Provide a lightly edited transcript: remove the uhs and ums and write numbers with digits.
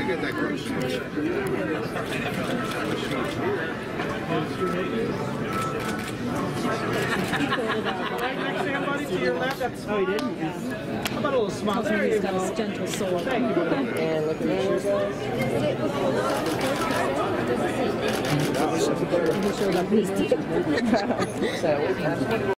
get that gross. Right next to somebody to your left. That's oh, you didn't? Yeah. How about a little smile? There you go. He's got a gentle soul. Thank you. And look at there we go. He showed up his teeth.